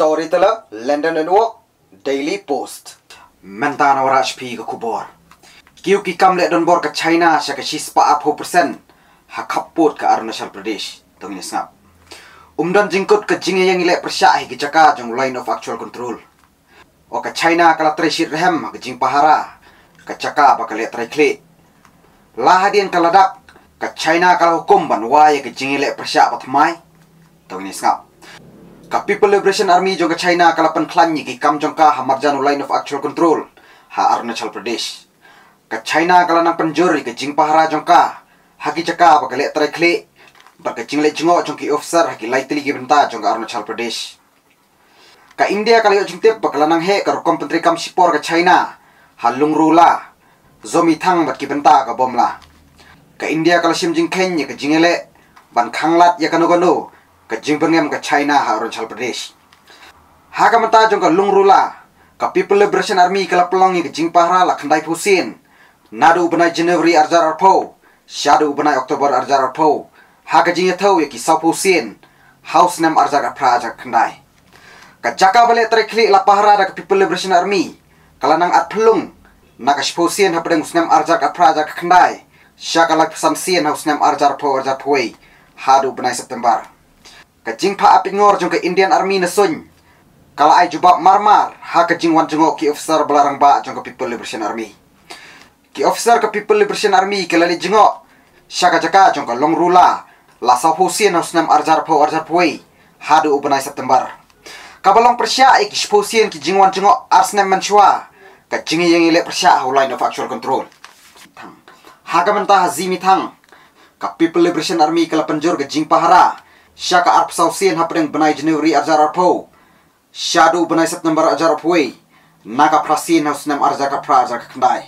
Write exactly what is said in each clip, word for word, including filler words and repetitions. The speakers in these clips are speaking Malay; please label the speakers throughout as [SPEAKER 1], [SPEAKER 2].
[SPEAKER 1] Storyteller, London Network, Daily Post. Mentana waraj pi ke kubor. Kiu ki kam le don bor ke China sya ke sispa up persen ha kaput ke Arunachal Pradesh. Tong ni snap. Umdan jingkut ke jinge yang ile persya hi ke jaka jong line of actual control. O ke China kala treshit rehem ke jing pahara ke jaka ba ke le trekle. La hadian kaladak ke China kala hukum ban waye ke jinge ile persya patmai. Tong ni snap. Ka People Liberation Army jong ke China kala pen klanyi ki kam jong ka hamarjan line of actual control ha Arunachal Pradesh. Ka China kala nang penjuri ke jing pahara jong ka haki jaka ba ke le trekle. Barka jingle jingo jong ki officer haki laitili ki benta jong Arunachal Pradesh. Ka India kala yo jingtep bakala nang he ka rokom pentri kam sipor ka China halung rula zomi thang bat ki benta ka bomla. Ka India kala sim jing kenya ka jingele ban khanglat ya kanu kanu ka jing pengem ka China ha Arunachal Pradesh. Ha ka menta jong ka lung rula ka People Liberation Army kala pelongi ka jing pahra la khandai pusin nadu benai January arjar arpo shadu benai Oktober arjar arpo. Ha ka jing thau ya ki sapu sin house nam arjar apra arjar khandai. Ka jaka bale trekli la pahra da ka People Liberation Army kala nang at pelung na ka spusin ha pedang usnam arjar apra arjar khandai syakala pesan sin house nam arjar po arjar poi hadu benai September. Ka jing pa apingor jong ka Indian Army na sun kala ai jubab marmar ha ka jing wan jengok ki officer belarang ba jong ka People Liberation Army. Ki officer ka People Liberation Army kala li jengok syaka jaka jong ka long rula la sapu sin house nam arjar po arjar poi hadu benai September. Kabalong persya ik spusin ki jingwan jengok arsnem manchua ka jingi yang ile persya ho line of actual control. Thang ha ka mentah zimi thang ka People Liberation Army kala penjur ka jing pahara syaka arp sausin ha pedeng benai January arjar arpo shadu benai September arjar arpoi naga prasin house nam arjar ka pra arjar ka khandai.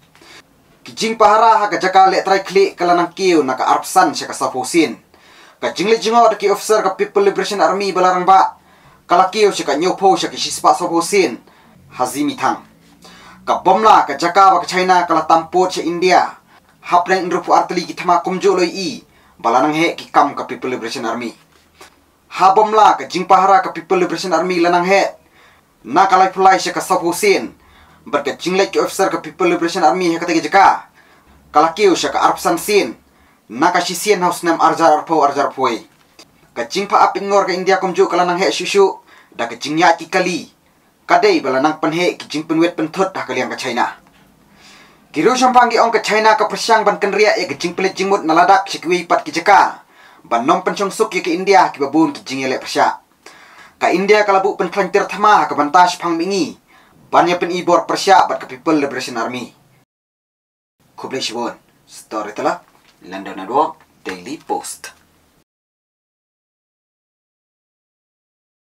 [SPEAKER 1] Ki jing pahara ha ka jaka le trai klik kala nang kiu naka arpsan syaka sapusin ka jingle jingo ki officer ka People Liberation Army belarang ba kala kiu syaka nyopo syaka sispa sapusin hazimi thang ka bomla ka jaka ba ka China kala tampot sa India hapreng indrupu arteli ki thama kumjo loi i balanang he ki kam ka People Liberation Army. Ha bomla ka jing pahara ka People Liberation Army lanang he na kalai pulai syaka sapusin berka jingle ki officer ka People Liberation Army he katagi jaka kala kiu syaka arpsan sin na ka sisien house nam arjar arpo arjar poi ka jing pa apingor ka India kumjo kala nang he shushu da ka jing ya ki kali kadai balanang penhe ki jing penwet penthot da kaliang ka China. Kiru sampanggi ong ka China ka persyang ban kenria e ka jing pelit jingmut naladak sikwi pat ki jaka ban nom penchong suk ki India ki babun ki jing ele persya. Ka India kala bu pen klantir thama ka bantas phang mingi banya pen ibor persya bat ka People Liberation Army. Kublai shibon Storyteller, London Network, Daily Post.